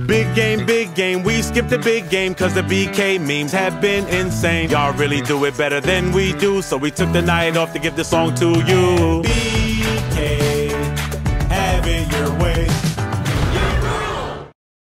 Big game, we skipped the big game cause the BK memes have been insane. Y'all really do it better than we do, so we took the night off to give the song to you.